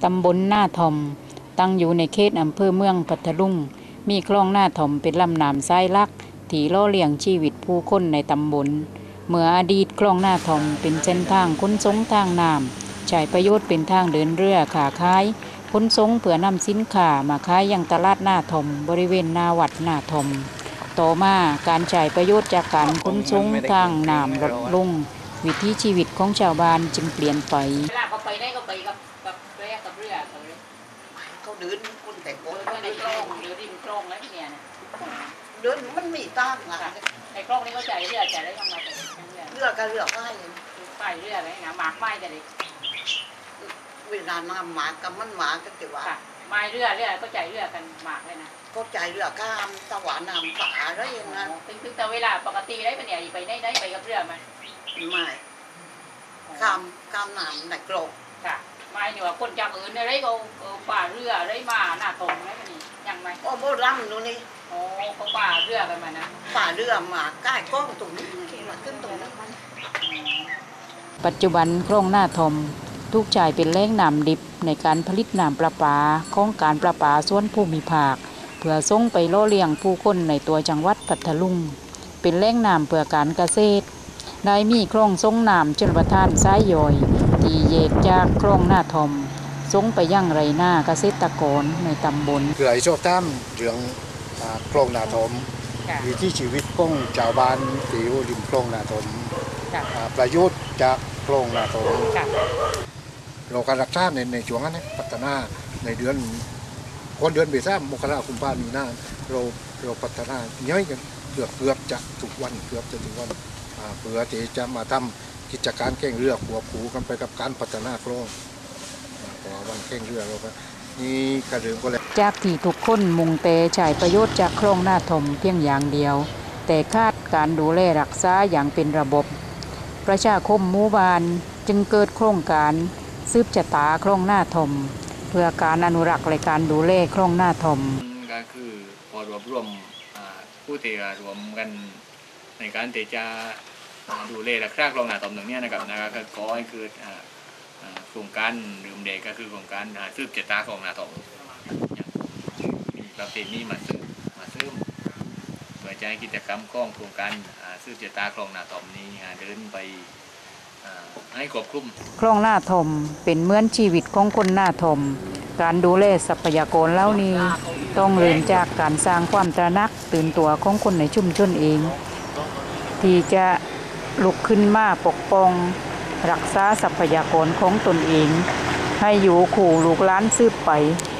ำบลหน้าทอมตั้งอยู่ในเขตอำเภอเมืองพัทลุงมีคลองหน้าทอมเป็นลำน้ำทรายหลักที่ล่อเลี้ยงชีวิตผู้คนในตำบลเมื่ออดีตคลองหน้าทอมเป็นเส้นทางขนส่งทางน้ำใช้ประโยชน์เป็นทางเดินเรือขาขายขนส่งเพื่อนำสินค้ามาขายยังตลาดหน้าทอมบริเวณหน้าวัดหน้าทอมต่อมาการใช้ประโยชน์จากการขนส่งทางน้ำลดลงวิถีชีวิตของชาวบ้านจึงเปลี่ยนไปเวลาเขาไปได้ก็ไปกับเรือเขาเดินคนแต่งโบนในคลองหรือริมคลองแล้วเนี่ยนะเดินมันมีตั้งอ่ะในคลองนี้เขาจ่ายเรือจ่ายได้ยังไงเรือกับเรือก็ให้ป้ายเรืออะไรนะหมากไม้แต่เด็กเวลาน้ำหมากับมันหมาก็จะว่าไม้เรือก็จ่ายเรือกันหมากเลยนะก็ใจเรือข้ามตะวันน้ำป่าอะไรอย่างนั้นถึงแต่เวลาปกติได้ปะเนี่ยไปได้ไปกับเรือไหมไม่ข้ามน้ำในกรงค่ะไม่เนี่ยว่าคนจากอื่นอะไรก็ป่าเรืออะไรมาหน้าตรงไหมนี่ยังไงโอ้โบราณนู่นนี่โอ้เขาป่าเรือกันมานะป่าเรือมาใกล้กล้องตรงนี้มาขึ้นตรงนี้ปัจจุบันคลองหน้าทอมทุกจ่ายเป็นแหล่งน้ำดิบในการผลิตน้ำประปาของการประปาส่วนภูมิภาคเพื่อส่งไปล่อเลี้ยงผู้คนในตัวจังหวัดพัทลุงเป็นแหล่งน้ำเพื่อการเกษตรได้มีคลองส่งน้ำชลประทานสายย่อยที่แยกจากคลองหน้าทอมส่งไปยังไรหน้าเกษตรกรในตำบลคือไอ้ชอบท่ามเรื่องคลองหน้าทอมวิถีชีวิตของชาวบ้านที่อยู่ริมคลองหน้าทอมประโยชน์จากคลองหน้าทอมเราการรักษาในช่วงนั้นพัฒนาในเดือนคนเดือนเมษายนมกราคมกุมภาพันธ์มีนาเราพัฒนาย่อยกันเกือบจะทุกวันเกือบจะทุกวันเพื่อที่จะมาทำกิจการแข่งเรือควบคู่กันไปกับการพัฒนาคลองต่อวันแข่งเรือเราก็นี่กระเดื่องก็เลยจากที่ทุกคนมุ่งแต่ใช้ประโยชน์จากคลองหน้าทอมเพียงอย่างเดียวแต่ขาดการดูแลรักษาอย่างเป็นระบบประชาคมหมู่บ้านจึงเกิดโครงการสืบชะตาคลองหน้าทอมเพื่อการอนุรักษ์และการดูแลคลองหน้าทอมก็คือพอรวบรวมผู้ที่รวมกันในการที่จะดูแลรักษาคลองหน้าทอมตรงนี้นะครับก็ขอให้เกิดโครงการดื่มเด็กก็คือโครงการสืบชะตาคลองหน้าทอมมีประเพณีมาซื้อเพื่อจะให้กิจกรรมของโครงการสืบชะตาคลองหน้าทอมนี้เดินไปให้ครอบคลุมคลองหน้าทอมเป็นเหมือนชีวิตของคนหน้าทอมการดูแลทรัพยากรเหล่านี้ต้องเริ่มจากการสร้างความตระหนักตื่นตัวของคนในชุมชนเองที่จะลุกขึ้นมาปกป้องรักษาทรัพยากรของตนเองให้อยู่คู่ลูกหลานสืบไป